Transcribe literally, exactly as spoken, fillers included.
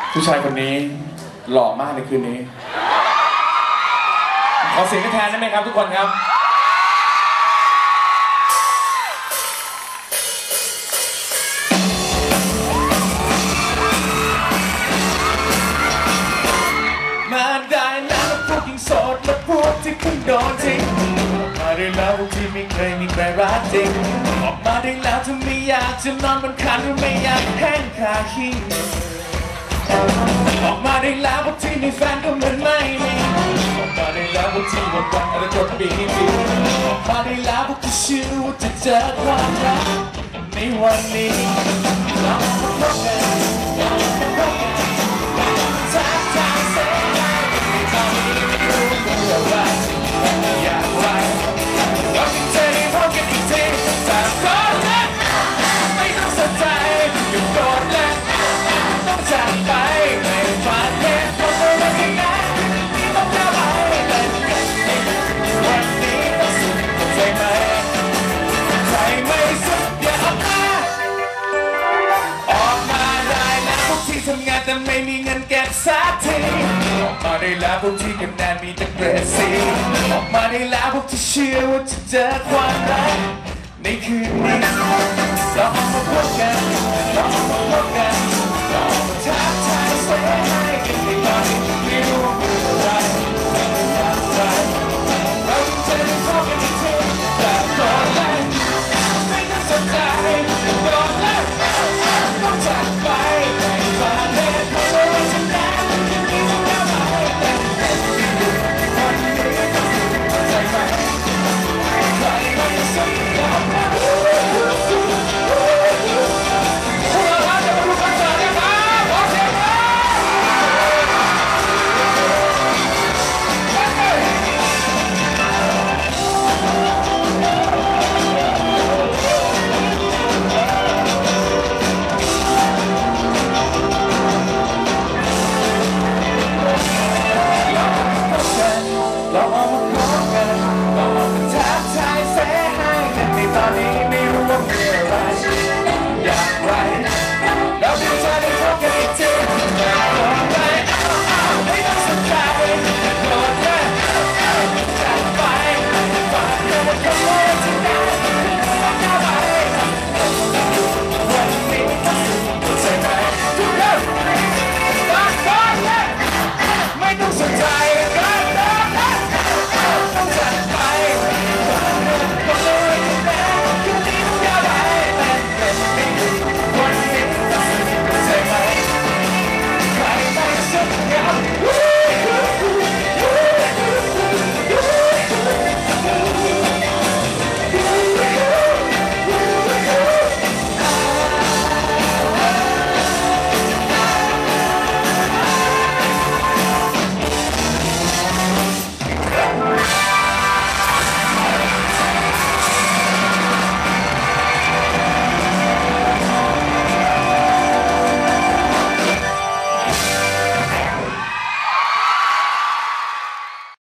ผู้ชายคนนี้หล่อมากในคืนนี้ขอเสียงแทนได้ไหมครับทุกคนครับมาได้แล้วพวกยิงโสดและพวกที่เพิ่งโดนทิ้งมาได้แล้วพวกที่ไม่เคยมีใครรักจริงออกมาได้แล้วถ้าไม่อยากจะนอนบนคันหรือไม่อยากแห้งคาขี้ออกมาได้แล้วพวกที่มีแฟนก็เหมือนไม่มีออกมาได้แล้วพวกที่หมดหวังและจนบีบีออกมาได้แล้วพวกที่เชื่อว่าจะเจอความรักในวันนี้เราพบกันทักทายเสียงตอนนี้ไม่รู้ว่าอะไรอยากไปก็จริงใจพบกันอีกทีแต่ก็จะไม่ต้องสนใจอยู่โดดเล่นต้องจากไปในฝันเห็นคนเดินข้างหน้าที่ต้องก้าวไปเล่นกันวันนี้ต้องสุดใจไหมใจไม่สุดอย่าออกมาออกมาได้แล้วพวกที่ทำงานแต่ไม่มีเงินเก็บสักทีออกมาได้แล้วพวกที่คะแนนมีแต่เกรดซีออกมาได้แล้วพวกที่เชื่อว่าจะเจอความรักในคืนนี้เรามาพบกันเรามาพบกัน